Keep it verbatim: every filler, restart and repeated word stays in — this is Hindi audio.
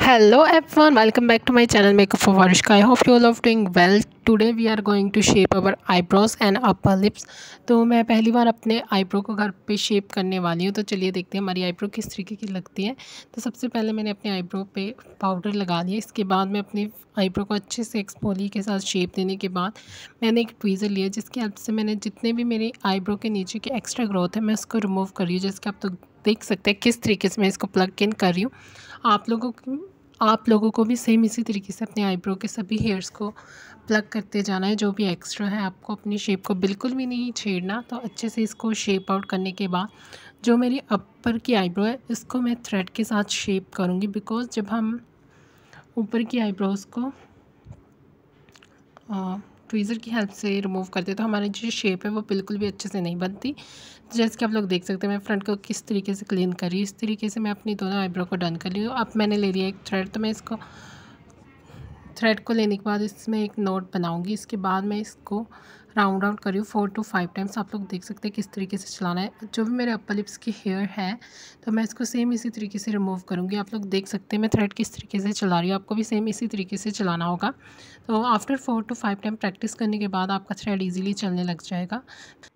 Hello everyone, welcome back to my channel Makeup for Varishka. I hope you all are doing well. Today we are going to shape our eyebrows and upper lips. तो मैं पहली बार अपने आईब्रो को घर पे शेप करने वाली हूँ। तो चलिए देखते हैं हमारी आईब्रो किस तरीके की लगती है। तो सबसे पहले मैंने अपने आईब्रो पे पाउडर लगा लिया। इसके बाद मैं अपने आईब्रो को अच्छे से एक्सफोली के साथ शेप देने के बाद मैंने एक ट्वीज़र लिया, जिसकी हेल्प से मैंने जितने भी मेरी आईब्रो के नीचे की एक्स्ट्रा ग्रोथ है मैं उसको रिमूव कर रही हूँ। जैसे कि आप तो देख सकते हैं किस तरीके से मैं इसको प्लग इन कर रही हूँ। आप लोगों को आप लोगों को भी सेम इसी तरीके से अपने आईब्रो के सभी हेयर्स को प्लग करते जाना है। जो भी एक्स्ट्रा है आपको अपनी शेप को बिल्कुल भी नहीं छेड़ना। तो अच्छे से इसको शेप आउट करने के बाद जो मेरी अपर की आईब्रो है इसको मैं थ्रेड के साथ शेप करूँगी, बिकॉज़ जब हम ऊपर की आईब्रोज़ को ट्वीज़र की हेल्प से रिमूव करते तो हमारी जो शेप है वो बिल्कुल भी अच्छे से नहीं बनती। तो जैसे कि आप लोग देख सकते हैं मैं फ्रंट को किस तरीके से क्लीन कर रही हूँ। इस तरीके से मैं अपनी दोनों आईब्रो को डन कर ली हूँ। अब मैंने ले लिया एक थ्रेड, तो मैं इसको थ्रेड को लेने के बाद इसमें एक नोट बनाऊंगी। इसके बाद मैं इसको राउंड आउट कर रही हूँ फोर टू फाइव टाइम्स। आप लोग देख सकते हैं किस तरीके से चलाना है। जो भी मेरे अपर लिप्स की हेयर है तो मैं इसको सेम इसी तरीके से रिमूव करूँगी। आप लोग देख सकते हैं मैं थ्रेड किस तरीके से चला रही हूँ, आपको भी सेम इसी तरीके से चलाना होगा। तो after four two five time practice करने के बाद आपका थ्रेड ईजिली चलने लग जाएगा।